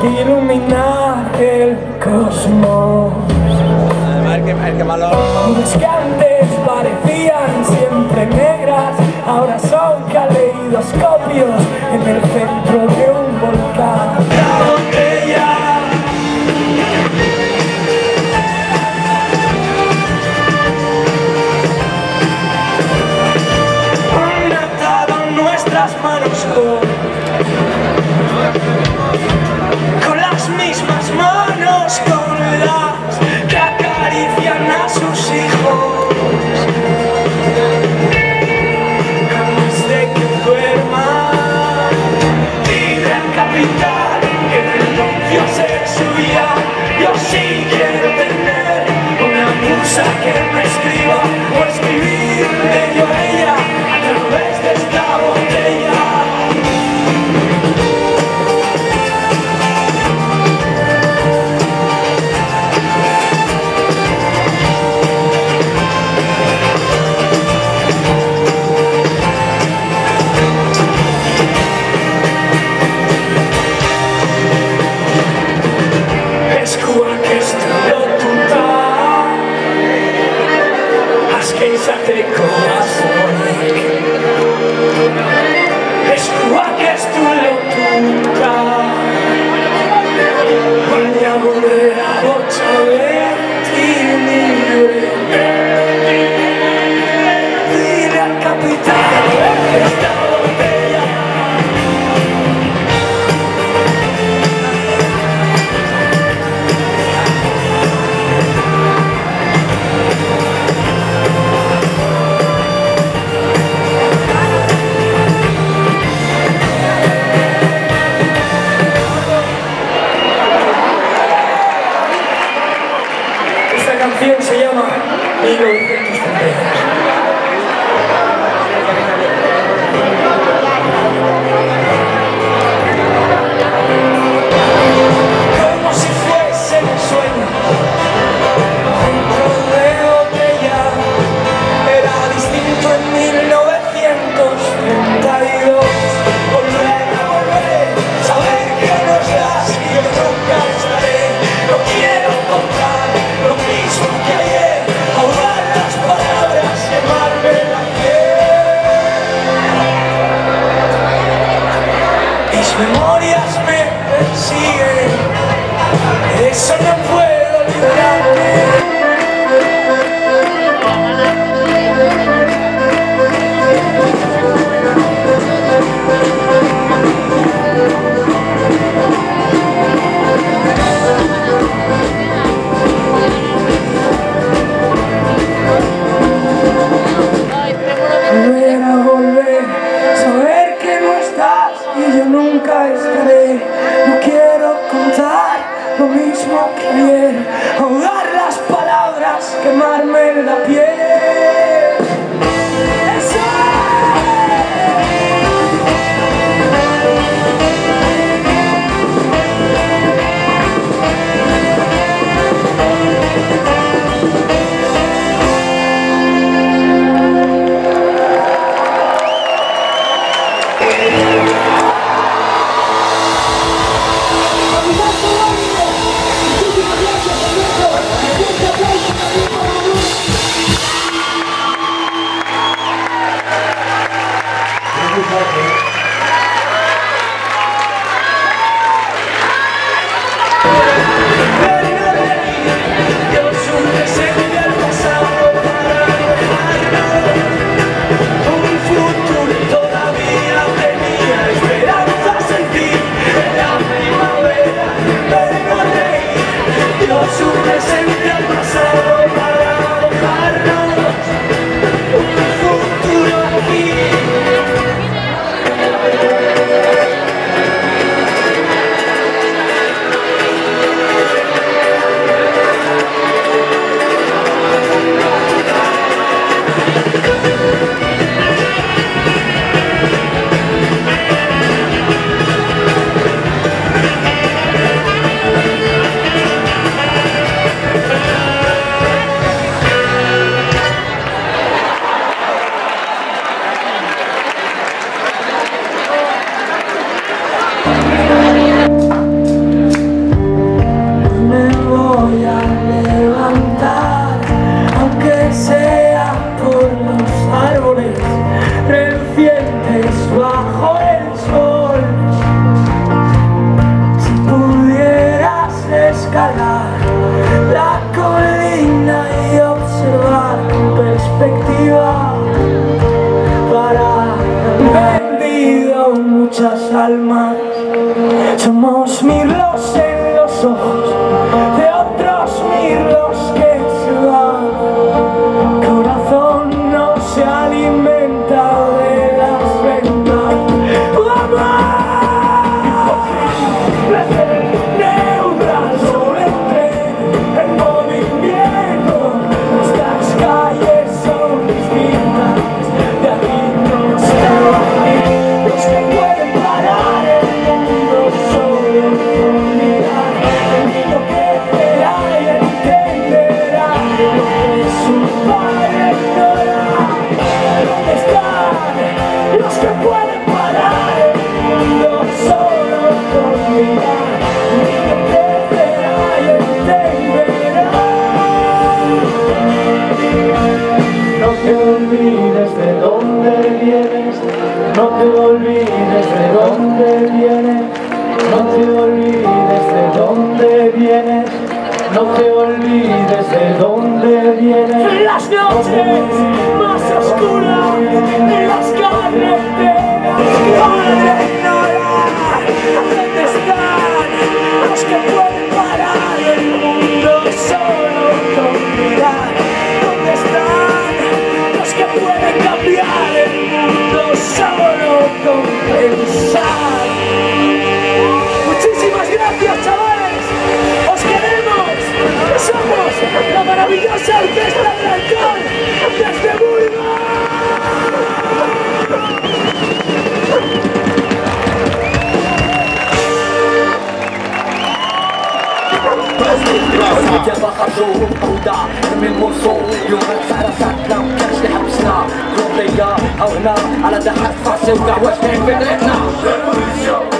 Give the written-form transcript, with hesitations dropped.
iluminar el cosmos. El que malo. Nubes que antes parecían siempre negras, ahora son caleidoscopios en el centro de un volcán. La botella. Han atado nuestras manos con las mismas manos con las que acarician a sus hijos antes de que duerman. Dice el capitán que renunció a ser suya. Yo sí quiero tener una musa que me escriba o escribirle yo a ella a través de esta botella. Se llama 1932. Como si fuese un sueño, un de botella, era distinto en 1932. Volver, saber que nos das y yo nunca estaré. No quiero contar lo mismo que ayer, ahogar las palabras, quemarme la piel. Mis memorias me persiguen, de eso no puedo librarme. Volver, saber que no estás y yo nunca estaré. No quiero contar lo mismo que ayer, ahogar las palabras, quemarme la piel. No te olvides de dónde vienes. Las noches más oscuras de las carreteras. ¿Dónde están los que pueden parar el mundo solo con mirar? ¿Dónde están los que pueden cambiar el mundo solo con pensar? Muchísimas gracias, chavales. Os queremos. Somos la maravillosa Orquesta del Alcohol desde Burgos. المجابة خرجوا فوضى من الموصول يوم السهرة ساكنة مكانش اللي حبسنا كوبلية أو هنا على دحات فاسي وكاع واش كاين في طريقنا